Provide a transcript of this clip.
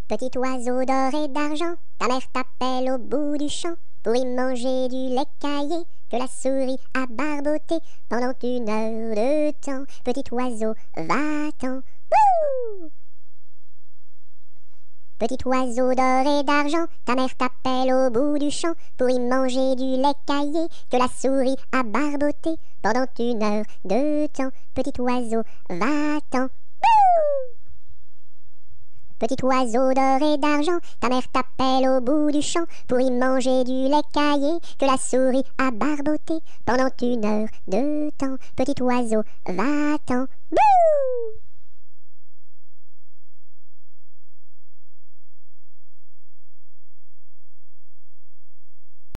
Petit oiseau d'or et d'argent, ta mère t'appelle au bout du champ pour y manger du lait caillé que la souris a barboté pendant 1 heure de temps. Petit oiseau, va-t'en. Wouh! Petit oiseau d'or et d'argent, ta mère t'appelle au bout du champ pour y manger du lait caillé que la souris a barboté pendant 1 heure de temps. Petit oiseau, va-t'en. Wouh! Petit oiseau d'or et d'argent, ta mère t'appelle au bout du champ pour y manger du lait caillé que la souris a barboté pendant 1 heure de temps. Petit oiseau, va-t'en.